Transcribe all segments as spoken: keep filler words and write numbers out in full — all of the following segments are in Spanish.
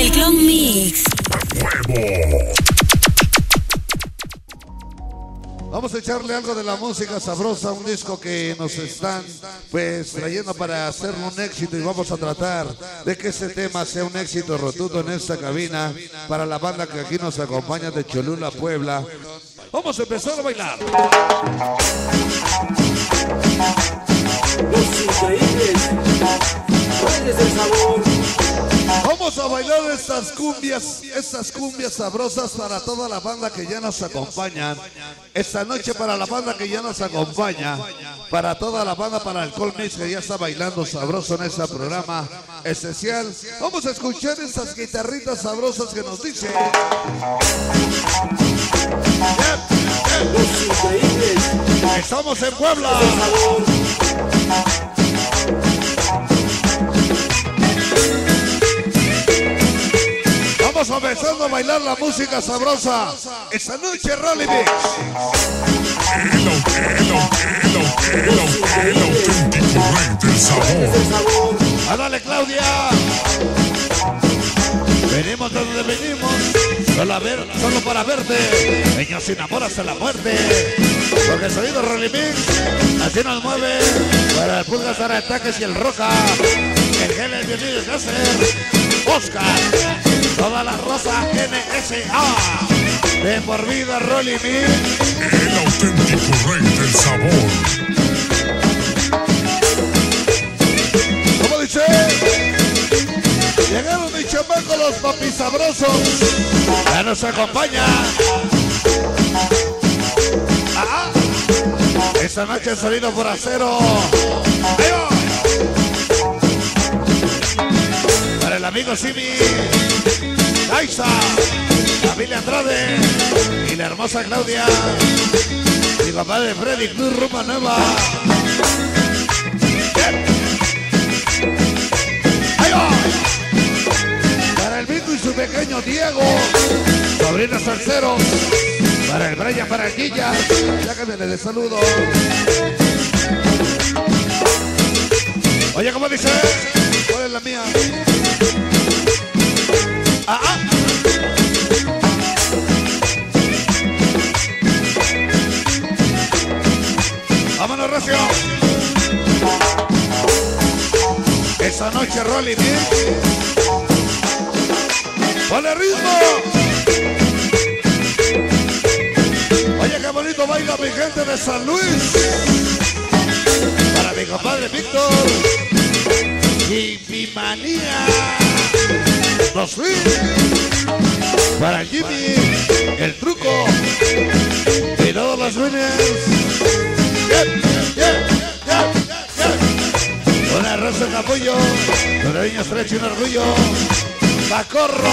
Clon Mix. Vamos a echarle algo de la música sabrosa, un disco que nos están pues trayendo para hacer un éxito, y vamos a tratar de que ese tema sea un éxito rotundo en esta cabina para la banda que aquí nos acompaña de Cholula, Puebla. Vamos a empezar a bailar. Los increíbles, ¿cuál es el sabor? Vamos a bailar estas cumbias, estas cumbias sabrosas para toda la banda que ya nos acompaña. Esta noche para la banda que ya nos acompaña, para toda la banda, para el Clon Mix que ya está bailando sabroso en este programa especial. Vamos a escuchar estas guitarritas sabrosas que nos dicen. Los increíbles, Estamos en Puebla. el sabor. Vamos empezando a bailar la música sabrosa. Esta noche Rolly Mix. El, el, el, el, el auténtico rey del ¿Cuál es sabor. el sabor? ¡Ándale, Claudia! Venimos de donde venimos, solo, a ver, solo para verte. Niños sin amor hasta la muerte. Porque el sonido Rolly Mix así nos mueve. Para el Pulgas, para Ataques y el Roca. El Gel, el Bienvenido Cácer. Oscar. Toda la Rosa N S A. De por vida Rolly Mix. El auténtico rey del sabor. ¿Cómo dice? Llegaron mis chamacos los papis sabrosos. Ya nos acompaña. Ah, esta noche salido por acero. Ahí va. Para el amigo Simi, Daisa, familia Andrade y la hermosa Claudia. Mi papá de Freddy Cruz, Rumba Nueva. Ahí va. Para el Vico y su pequeño Diego, sobrinos salseros. Para el Brian, para el Guilla, sácamele de saludo. Oye, ¿cómo dice? ¿Cuál es la mía? Ah, ah. Vámonos, Recio. Esa noche Rolly Mix. ¡Ponle ritmo! Oye, qué bonito baila mi gente de San Luis. Para mi compadre Víctor y mi manía Los Luis. Para Jimmy, el Truco y todos los winners. Yeah, yeah, yeah, yeah. Una rosa de apoyo, los niños tres y un orgullo. Pacorro.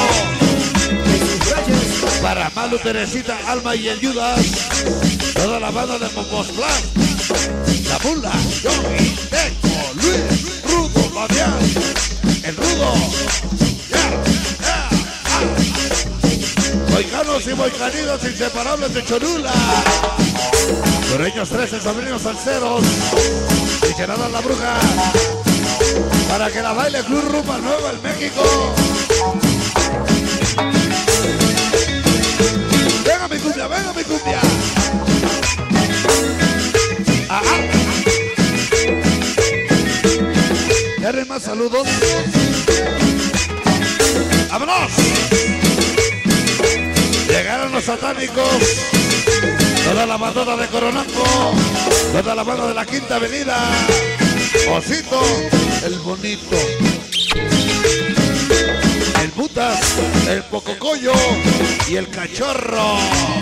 Para Malu, Teresita, Alma y el Judas. Toda la banda de Popos Plan. La Mula, Johnny, Teco, Luis, Rudo, Fabián, el Rudo. Yeah, yeah, ah. Boicanos y boicanidos inseparables de Cholula. Correños trece, sobrinos salseros. Y Gerardo la Bruja. Para que la baile Club Rumba Nueva en México. Venga mi cumbia, venga mi cumbia. Ah, ah. ¿Quieren más saludos? ¡Vámonos! Llegaron los satánicos. Toda la bandota de Coronanco. Toda la banda de la Quinta Avenida. Osito, el bonito. El Butas, el Pococoyo y el Cachorro.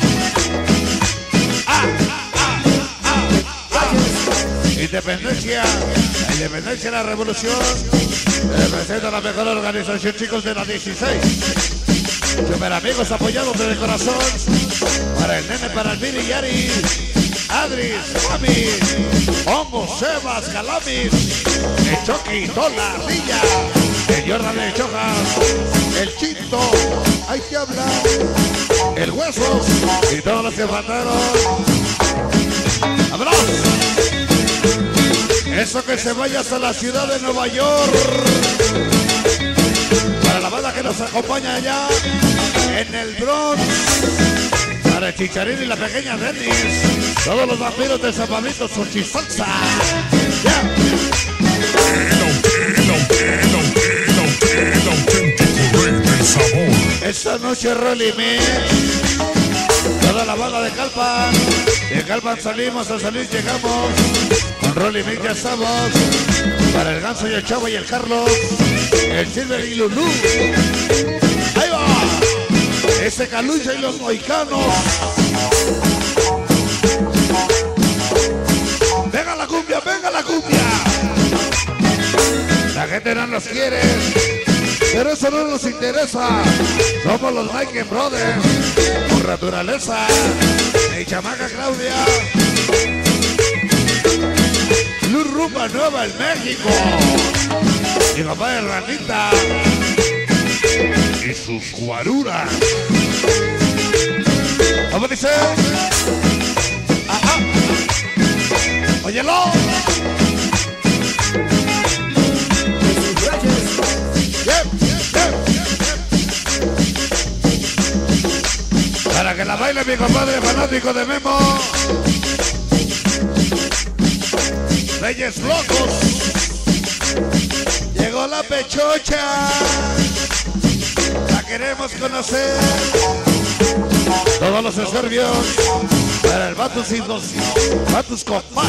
¡Ah! ¡Ah! ¡Ah! ¡Ah! Independencia, la independencia y la revolución. Representa la mejor organización, chicos, de la dieciséis. Super amigos apoyados desde el corazón. Para el nene, para el Billy y Ari. Adris, Mami, Hongo, Sebas, Calamis, el Chucky, Tola, Villa, el Jordan de Chojas, el Chito, hay que hablar, el Huesos y todos los que faltaron. ¡Vámonos! Eso que se vaya hasta la ciudad de Nueva York. Para la banda que nos acompaña allá en el Bronx. Para el Chicharín y la pequeña Dennis. Todos los vampiros de San Pablito son chisalsa. Yeah. El, el, el, el, el auténtico rey del sabor. Esta noche Rolly Mix. Toda la banda de Calpan. De Calpan salimos, a salir llegamos. Con Rolly Mix ya estamos. Para el Ganso y el Chavo y el Carlos. El Silver y Lulú. Ahí va. Ese Calucha y los moicanos. Venga la cumbia, venga la cumbia. La gente no nos quiere, pero eso no nos interesa. Somos los Nike Brothers, por naturaleza. Mi chamaca Claudia. Luz Rumba Nueva en México. Mi papá de Ranita. Y sus guaruras. ¿Cómo dice? Ajá. Óyelo. Yep, yep, yep. Para que la baile mi compadre fanático de Memo. Reyes Locos. Llegó la pechocha. La queremos conocer. Todos los serbios. Para el Batus y los Batus Compás.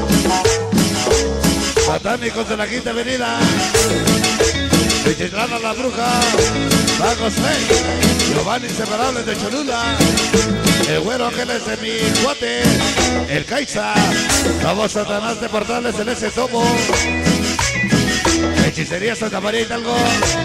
Satánicos de la Quinta Avenida. Vichitlana la Bruja. Vagos Rey. Giovanni Inseparables de Cholula. El Güero Ángeles de mi cuate. El Caiza. Vamos Satanás de Portales, el S Tomo. Hechicería Santa María Hidalgo.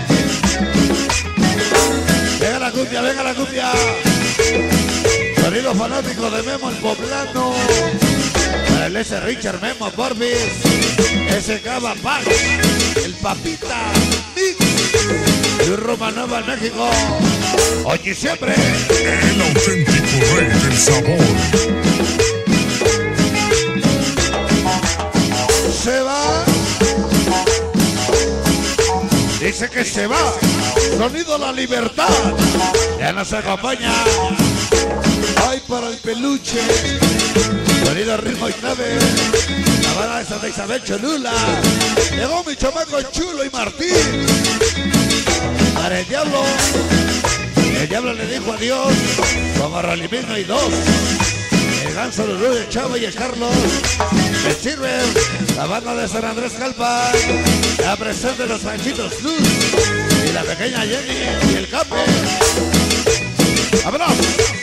Venga la cumbia, venga la cumbia. Sonido fanático de Memo el Poblano. Para el S Richard Memo Borbis. S Cava Pax. El Papita Mix. Y Romanova en México. Hoy y siempre. El auténtico rey del sabor. Se va. Dice que se va. Sonido La Libertad. Ya nos acompaña. Ay, para el peluche. Sonido Ritmo y Nave. La banda de Santa Isabel Cholula. Llegó mi chamaco Chulo y Martín. Para el Diablo. El Diablo le dijo adiós. Como Rolimino y dos. El Ganso, Lulú, el Chavo y el Carlos. El Silver. La banda de San Andrés Calpa. La presente de los Panchitos Luz. Y la pequeña Jenny y el Cape. ¡Vámonos!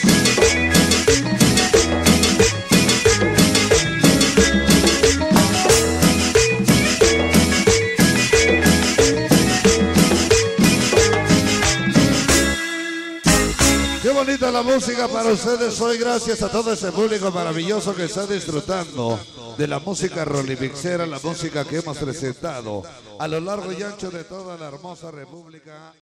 Qué bonita la música para ustedes hoy, gracias a todo ese público maravilloso que está disfrutando de la música rolimixera, la música que hemos presentado a lo largo y ancho de toda la hermosa república.